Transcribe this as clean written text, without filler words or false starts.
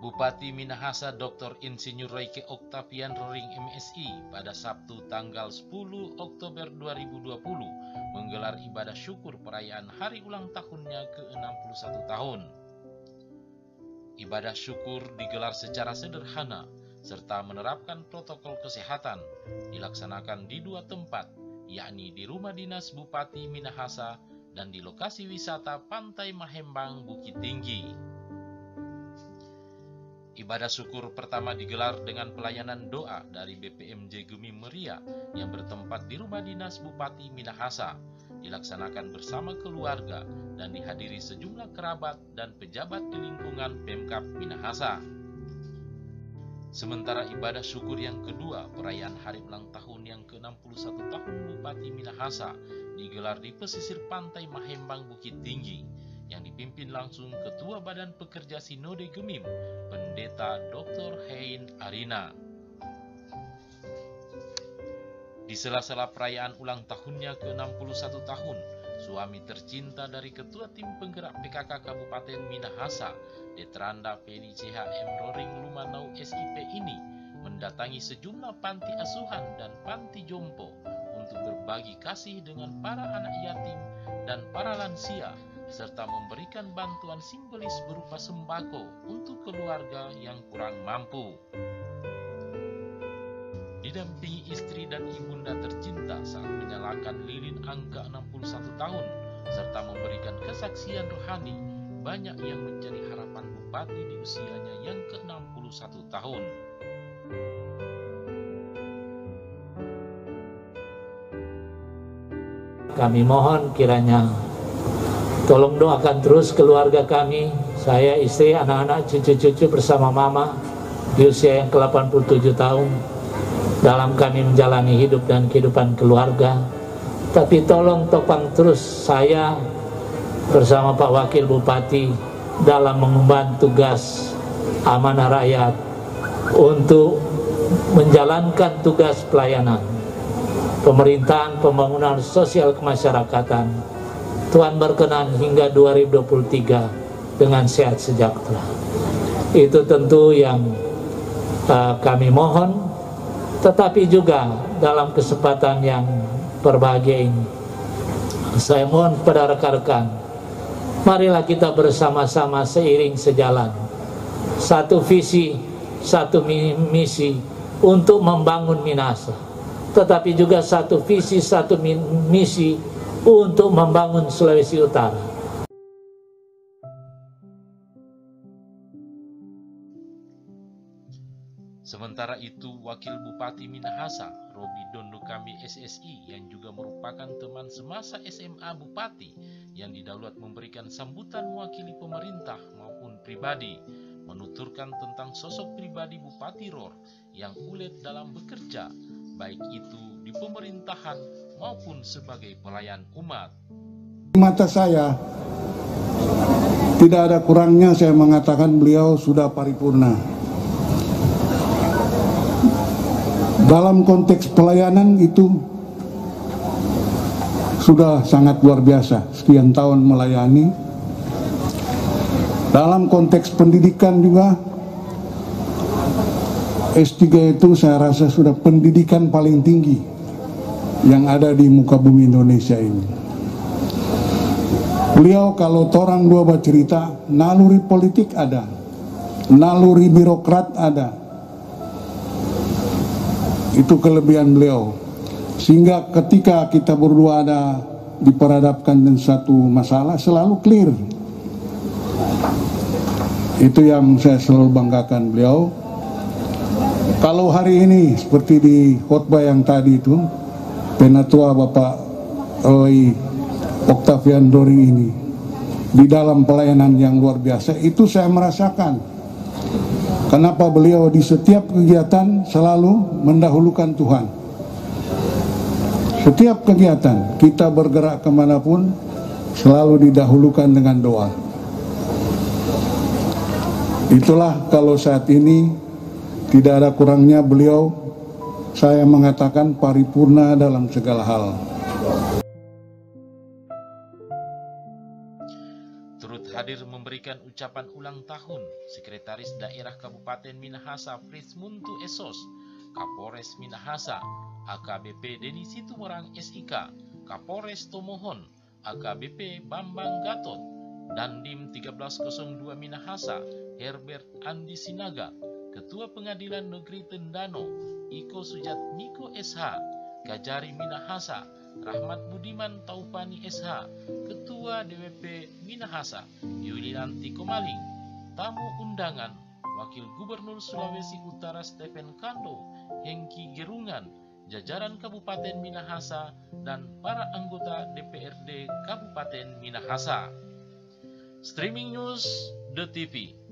Bupati Minahasa Dr. Insinyur Reike Octavian Roring MSI pada Sabtu tanggal 10 Oktober 2020 menggelar ibadah syukur perayaan hari ulang tahunnya ke-61 tahun. Ibadah syukur digelar secara sederhana serta menerapkan protokol kesehatan, dilaksanakan di dua tempat, yakni di Rumah Dinas Bupati Minahasa dan di lokasi wisata Pantai Mahembang Bukit Tinggi. Ibadah syukur pertama digelar dengan pelayanan doa dari BPMJ Gemim Meria yang bertempat di Rumah Dinas Bupati Minahasa, dilaksanakan bersama keluarga dan dihadiri sejumlah kerabat dan pejabat di lingkungan Pemkab Minahasa. Sementara ibadah syukur yang kedua, perayaan hari ulang tahun yang ke-61 tahun Bupati Minahasa, digelar di pesisir Pantai Mahembang Bukit Tinggi, yang dipimpin langsung Ketua Badan Pekerja Sinode Gemim, Pendeta Dr. Hein Arina. Di sela-sela perayaan ulang tahunnya ke-61 tahun, suami tercinta dari Ketua Tim Penggerak PKK Kabupaten Minahasa, Detranda Peni CHM Roring Lumanau SIP ini mendatangi sejumlah panti asuhan dan panti jompo untuk berbagi kasih dengan para anak yatim dan para lansia, serta memberikan bantuan simbolis berupa sembako untuk keluarga yang kurang mampu. Didampingi istri dan ibunda tercinta saat menyalakan lilin angka 61 tahun, serta memberikan kesaksian rohani, banyak yang menjadi harapan Bupati di usianya yang ke-61 tahun. Kami mohon kiranya tolong doakan terus keluarga kami, saya, istri, anak-anak, cucu-cucu bersama mama di usia yang ke-87 tahun dalam kami menjalani hidup dan kehidupan keluarga. Tapi tolong topang terus saya bersama Pak Wakil Bupati dalam mengemban tugas amanah rakyat untuk menjalankan tugas pelayanan pemerintahan pembangunan sosial kemasyarakatan. Tuhan berkenan hingga 2023 dengan sehat sejahtera. Itu tentu yang kami mohon, tetapi juga dalam kesempatan yang berbahagia ini, saya mohon kepada rekan-rekan, marilah kita bersama-sama seiring sejalan, satu visi, satu misi untuk membangun Minahasa, tetapi juga satu visi, satu misi untuk membangun Sulawesi Utara. Sementara itu, Wakil Bupati Minahasa, Robi Dondokami SSI, yang juga merupakan teman semasa SMA Bupati, yang didaulat memberikan sambutan mewakili pemerintah maupun pribadi, menuturkan tentang sosok pribadi Bupati Ror yang ulet dalam bekerja, baik itu di pemerintahan maupun sebagai pelayan umat. Di mata saya, tidak ada kurangnya saya mengatakan beliau sudah paripurna. Dalam konteks pelayanan itu sudah sangat luar biasa, sekian tahun melayani. Dalam konteks pendidikan juga, S3 itu saya rasa sudah pendidikan paling tinggi yang ada di muka bumi Indonesia ini. Beliau kalau torang dua bercerita, naluri politik ada, naluri birokrat ada. Itu kelebihan beliau. Sehingga ketika kita berdua ada diperhadapkan dengan satu masalah, selalu clear. Itu yang saya selalu banggakan beliau. Kalau hari ini seperti di khotbah yang tadi itu, Penatua Bapak Roy Octavian Roring ini di dalam pelayanan yang luar biasa, itu saya merasakan kenapa beliau di setiap kegiatan selalu mendahulukan Tuhan. Setiap kegiatan kita bergerak kemanapun selalu didahulukan dengan doa. Itulah kalau saat ini tidak ada kurangnya beliau, saya mengatakan paripurna dalam segala hal. Turut hadir memberikan ucapan ulang tahun Sekretaris Daerah Kabupaten Minahasa Fritz Muntu Esos, Kapolres Minahasa AKBP Deni Situmorang SIK, Kapolres Tomohon AKBP Bambang Gatot, Dandim 1302 Minahasa Herbert Andi Sinaga, Ketua Pengadilan Negeri Tendano Iko Sujatmiko SH, Kajari Minahasa Rahmat Budiman Taupani SH, Ketua DWP Minahasa Yulianti Komaling, tamu undangan Wakil Gubernur Sulawesi Utara Stephen Kando, Hengki Gerungan, jajaran Kabupaten Minahasa, dan para anggota DPRD Kabupaten Minahasa. Streaming News The TV.